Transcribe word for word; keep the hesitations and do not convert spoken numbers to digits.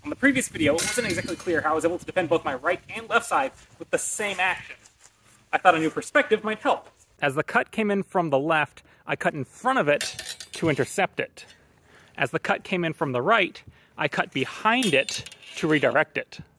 On the previous video, it wasn't exactly clear how I was able to defend both my right and left side with the same action. I thought a new perspective might help. As the cut came in from the left, I cut in front of it to intercept it. As the cut came in from the right, I cut behind it to redirect it.